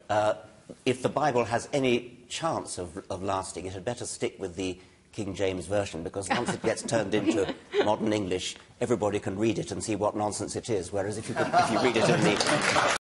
if the Bible has any chance of lasting, it had better stick with the King James Version, because once it gets turned into modern English, everybody can read it and see what nonsense it is, whereas if you read it in the